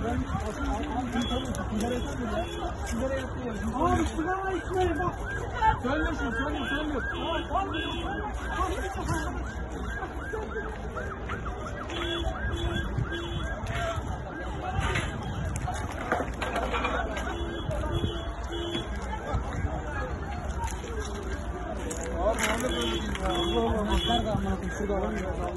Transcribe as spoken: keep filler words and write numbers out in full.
Abi sigara içmeyin bak. Söylesin, söyle, söyle. Abi ne böyle değil ya. Allah Allah. Şurada alamıyor.